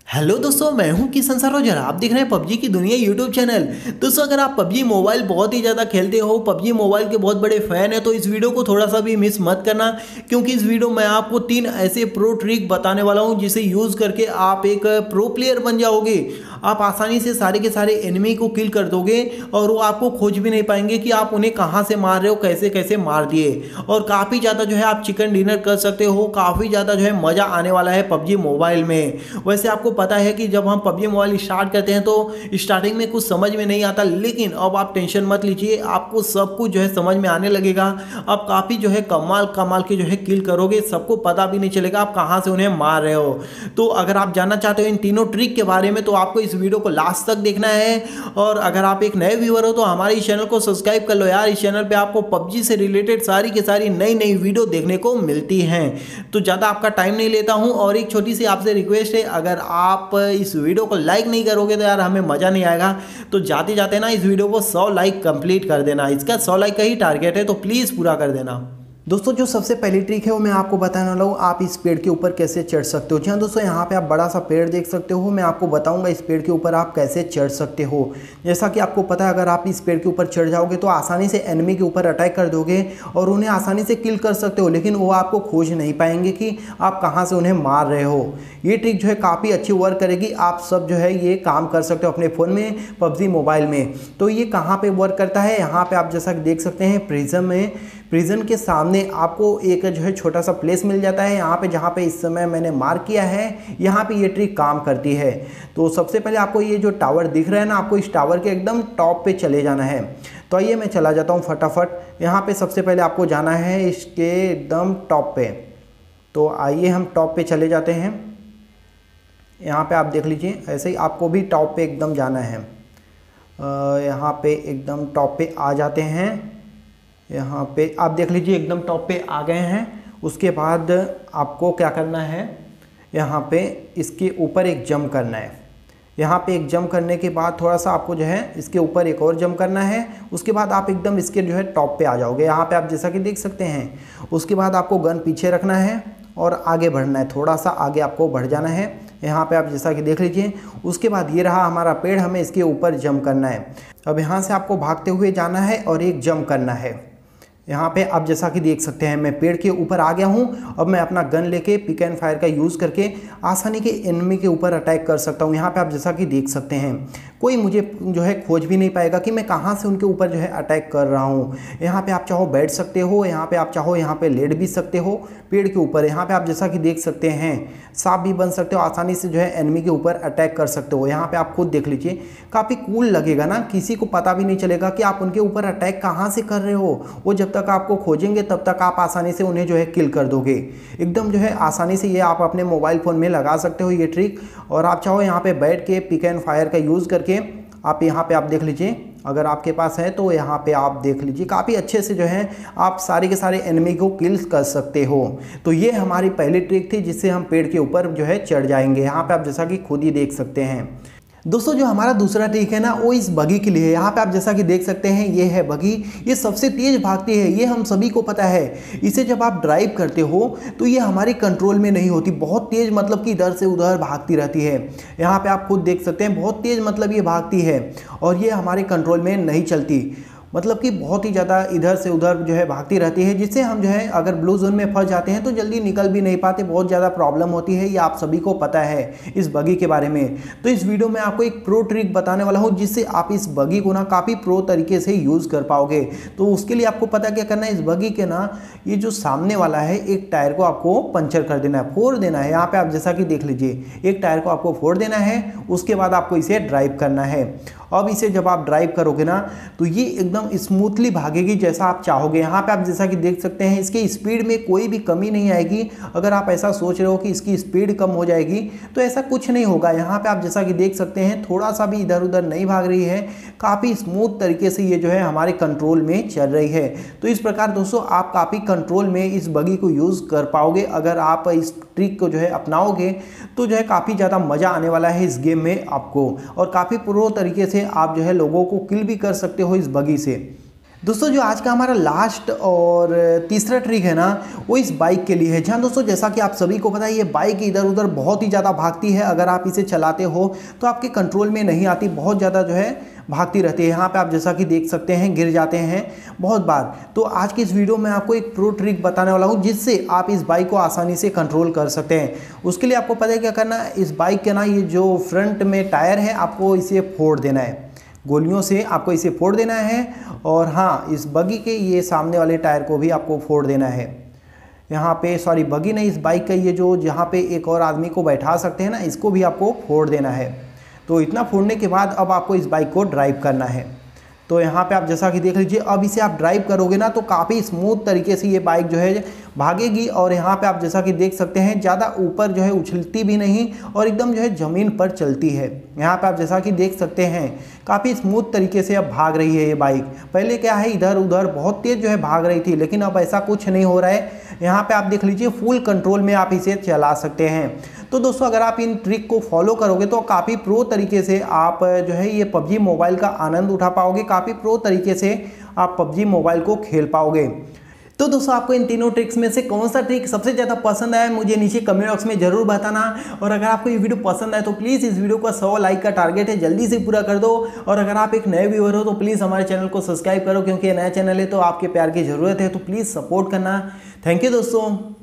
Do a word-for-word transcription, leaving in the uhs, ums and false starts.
Hello दोस्तों, मैं हूं किशन सरोज और आप देख रहे हैं पबजी की दुनिया यूट्यूब चैनल। दोस्तों, अगर आप पबजी मोबाइल बहुत ही ज़्यादा खेलते हो, पबजी मोबाइल के बहुत बड़े फैन है, तो इस वीडियो को थोड़ा सा भी मिस मत करना, क्योंकि इस वीडियो में आपको तीन ऐसे प्रो ट्रिक बताने वाला हूं जिसे यूज़ करके आप एक प्रो प्लेयर बन जाओगे। आप आसानी से सारे के सारे एनिमी को किल कर दोगे और वो आपको खोज भी नहीं पाएंगे कि आप उन्हें कहाँ से मार रहे हो, कैसे कैसे मार दिए। और काफ़ी ज़्यादा जो है आप चिकन डिनर कर सकते हो, काफ़ी ज़्यादा जो है मज़ा आने वाला है पबजी मोबाइल में। वैसे आपको पता है कि जब हम पबजी मोबाइल स्टार्ट करते हैं तो स्टार्टिंग में कुछ समझ में नहीं आता, लेकिन अब आप टेंशन मत लीजिए, आपको सब कुछ जो है समझ में आने लगेगा। आप काफ़ी जो है कमाल कमाल के जो है किल करोगे, सबको पता भी नहीं चलेगा आप कहाँ से उन्हें मार रहे हो। तो अगर आप जानना चाहते हो इन तीनों ट्रिक के बारे में तो आपको इस वीडियो को लास्ट तक देखना है। और अगर आप एक नए व्यूअर हो तो हमारे इस चैनल को सब्सक्राइब कर लो यार। इस चैनल पे आपको पबजी से रिलेटेड सारी की सारी नई नई वीडियो देखने को मिलती हैं। तो ज़्यादा आपका टाइम नहीं लेता हूं और एक छोटी सी आपसे रिक्वेस्ट है, अगर आप इस वीडियो को लाइक नहीं करोगे तो यार हमें मज़ा नहीं आएगा। तो जाते जाते ना इस वीडियो को सौ लाइक कंप्लीट कर देना, इसका सौ लाइक का ही टारगेट है, तो प्लीज़ पूरा कर देना। दोस्तों, जो सबसे पहली ट्रिक है वो मैं आपको बताने वाला हूँ, आप इस पेड़ के ऊपर कैसे चढ़ सकते हो। जी हाँ दोस्तों, यहाँ पे आप बड़ा सा पेड़ देख सकते हो, मैं आपको बताऊंगा इस पेड़ के ऊपर आप कैसे चढ़ सकते हो। जैसा कि आपको पता है, अगर आप इस पेड़ के ऊपर चढ़ जाओगे तो आसानी से एनिमी के ऊपर अटैक कर दोगे और उन्हें आसानी से किल कर सकते हो, लेकिन वो आपको खोज नहीं पाएंगे कि आप कहाँ से उन्हें मार रहे हो। ये ट्रिक जो है काफ़ी अच्छी वर्क करेगी, आप सब जो है ये काम कर सकते हो अपने फ़ोन में पबजी मोबाइल में। तो ये कहाँ पर वर्क करता है, यहाँ पर आप जैसा देख सकते हैं प्रिज्म में, प्रिजन के सामने आपको एक जो है छोटा सा प्लेस मिल जाता है, यहाँ पे जहाँ पे इस समय मैंने मार्क किया है, यहाँ पे ये ट्रिक काम करती है। तो सबसे पहले आपको ये जो टावर दिख रहा है ना, आपको इस टावर के एकदम टॉप पे चले जाना है। तो आइए मैं चला जाता हूँ फटाफट। यहाँ पे सबसे पहले आपको जाना है इसके एकदम टॉप पे। तो आइए हम टॉप पे चले जाते हैं। यहाँ पर आप देख लीजिए, ऐसे ही आपको भी टॉप पर एकदम जाना है। यहाँ पर एकदम टॉप पर आ जाते हैं। यहाँ पे आप देख लीजिए एकदम टॉप पे आ गए हैं। उसके बाद आपको क्या करना है, यहाँ पे इसके ऊपर एक जंप करना है। यहाँ पे एक जंप करने के बाद थोड़ा सा आपको जो है इसके ऊपर एक और जंप करना है। उसके बाद आप एकदम इसके जो है टॉप पे आ जाओगे। यहाँ पे आप जैसा कि देख सकते हैं। उसके बाद आपको गन पीछे रखना है और आगे बढ़ना है, थोड़ा सा आगे आपको बढ़ जाना है। यहाँ पे आप जैसा कि देख लीजिए। उसके बाद ये रहा हमारा पेड़, हमें इसके ऊपर जंप करना है। अब यहाँ से आपको भागते हुए जाना है और एक जंप करना है। यहाँ पे आप जैसा कि देख सकते हैं मैं पेड़ के ऊपर आ गया हूँ। अब मैं अपना गन लेके पिक एंड फायर का यूज़ करके आसानी के एनिमी के ऊपर अटैक कर सकता हूँ। यहाँ पे आप जैसा कि देख सकते हैं कोई मुझे जो है खोज भी नहीं पाएगा कि मैं कहाँ से उनके ऊपर जो है अटैक कर रहा हूँ। यहाँ पे आप चाहो बैठ सकते हो, यहाँ पे आप चाहो यहाँ पे लेट भी सकते हो पेड़ के ऊपर। यहाँ पे आप जैसा कि देख सकते हैं सांप भी बन सकते हो, आसानी से जो है एनिमी के ऊपर अटैक कर सकते हो। यहाँ पे आप खुद देख लीजिए, काफ़ी कूल लगेगा ना, किसी को पता भी नहीं चलेगा कि आप उनके ऊपर अटैक कहाँ से कर रहे हो। वो जब तक आपको खोजेंगे तब तक आप आसानी से उन्हें जो है किल कर दोगे। एकदम जो है आसानी से ये आप अपने मोबाइल फ़ोन में लगा सकते हो ये ट्रिक। और आप चाहो यहाँ पे बैठ के पिक एंड फायर का यूज़ करके आप यहाँ पे आप देख लीजिए, अगर आपके पास है तो यहाँ पे आप देख लीजिए काफ़ी अच्छे से जो है आप सारे के सारे एनिमी को किल कर सकते हो। तो ये हमारी पहली ट्रिक थी जिससे हम पेड़ के ऊपर जो है चढ़ जाएंगे। यहाँ पे आप जैसा कि खुद ही देख सकते हैं। दोस्तों, जो हमारा दूसरा ट्रिक है ना वो इस बगी के लिए है। यहाँ पे आप जैसा कि देख सकते हैं ये है बगी, ये सबसे तेज भागती है, ये हम सभी को पता है। इसे जब आप ड्राइव करते हो तो ये हमारे कंट्रोल में नहीं होती, बहुत तेज मतलब कि इधर से उधर भागती रहती है। यहाँ पे आप खुद देख सकते हैं बहुत तेज मतलब ये भागती है और ये हमारे कंट्रोल में नहीं चलती, मतलब कि बहुत ही ज़्यादा इधर से उधर जो है भागती रहती है, जिससे हम जो है अगर ब्लू जोन में फंस जाते हैं तो जल्दी निकल भी नहीं पाते, बहुत ज़्यादा प्रॉब्लम होती है। ये आप सभी को पता है इस बगी के बारे में। तो इस वीडियो में आपको एक प्रो ट्रिक बताने वाला हूँ जिससे आप इस बगी को ना काफ़ी प्रो तरीके से यूज़ कर पाओगे। तो उसके लिए आपको पता क्या करना है, इस बगी के ना ये जो सामने वाला है एक टायर को आपको पंचर कर देना है, फोड़ देना है। यहाँ पर आप जैसा कि देख लीजिए एक टायर को आपको फोड़ देना है। उसके बाद आपको इसे ड्राइव करना है। अब इसे जब आप ड्राइव करोगे ना तो ये एकदम स्मूथली भागेगी जैसा आप चाहोगे। यहाँ पे आप जैसा कि देख सकते हैं इसकी स्पीड में कोई भी कमी नहीं आएगी। अगर आप ऐसा सोच रहे हो कि इसकी स्पीड कम हो जाएगी तो ऐसा कुछ नहीं होगा। यहाँ पे आप जैसा कि देख सकते हैं थोड़ा सा भी इधर उधर नहीं भाग रही है, काफ़ी स्मूथ तरीके से ये जो है हमारे कंट्रोल में चल रही है। तो इस प्रकार दोस्तों आप काफ़ी कंट्रोल में इस बगी को यूज़ कर पाओगे। अगर आप इस ट्रिक को जो है अपनाओगे तो जो है काफ़ी ज़्यादा मज़ा आने वाला है इस गेम में आपको, और काफ़ी प्रो तरीके से आप जो है लोगों को किल भी कर सकते हो इस बगी से। दोस्तों जो आज का हमारा लास्ट और तीसरा ट्रिक है ना, वो इस बाइक के लिए है। जहाँ दोस्तों जैसा कि आप सभी को पता है, ये बाइक इधर उधर बहुत ही ज़्यादा भागती है। अगर आप इसे चलाते हो तो आपके कंट्रोल में नहीं आती, बहुत ज़्यादा जो है भागती रहती है। यहाँ पे आप जैसा कि देख सकते हैं गिर जाते हैं बहुत बार। तो आज की इस वीडियो में आपको एक प्रो ट्रिक बताने वाला हूँ जिससे आप इस बाइक को आसानी से कंट्रोल कर सकते हैं। उसके लिए आपको पता है क्या करना है, इस बाइक के ना ये जो फ्रंट में टायर है आपको इसे फोड़ देना है, गोलियों से आपको इसे फोड़ देना है। और हाँ, इस बगी के ये सामने वाले टायर को भी आपको फोड़ देना है। यहाँ पे सॉरी बगी नहीं, इस बाइक का ये जो जहाँ पे एक और आदमी को बैठा सकते हैं ना, इसको भी आपको फोड़ देना है। तो इतना फोड़ने के बाद अब आपको इस बाइक को ड्राइव करना है। तो यहाँ पे आप जैसा कि देख लीजिए, अब इसे आप ड्राइव करोगे ना तो काफ़ी स्मूथ तरीके से ये बाइक जो है भागेगी। और यहाँ पे आप जैसा कि देख सकते हैं ज़्यादा ऊपर जो है उछलती भी नहीं और एकदम जो है ज़मीन पर चलती है। यहाँ पे आप जैसा कि देख सकते हैं काफ़ी स्मूथ तरीके से अब भाग रही है ये बाइक। पहले क्या है, इधर उधर बहुत तेज़ जो है भाग रही थी, लेकिन अब ऐसा कुछ नहीं हो रहा है। यहाँ पे आप देख लीजिए फुल कंट्रोल में आप इसे चला सकते हैं। तो दोस्तों अगर आप इन ट्रिक को फॉलो करोगे तो काफ़ी प्रो तरीके से आप जो है ये पबजी मोबाइल का आनंद उठा पाओगे, काफ़ी प्रो तरीके से आप पबजी मोबाइल को खेल पाओगे। तो दोस्तों आपको इन तीनों ट्रिक्स में से कौन सा ट्रिक सबसे ज़्यादा पसंद आया मुझे नीचे कमेंट बॉक्स में ज़रूर बताना। और अगर आपको ये वीडियो पसंद आए तो प्लीज़ इस वीडियो का सौ लाइक का टारगेट है, जल्दी से पूरा कर दो। और अगर आप एक नए व्यूअर हो तो प्लीज़ हमारे चैनल को सब्सक्राइब करो, क्योंकि ये नया चैनल है तो आपके प्यार की ज़रूरत है। तो प्लीज़ सपोर्ट करना। थैंक यू दोस्तों।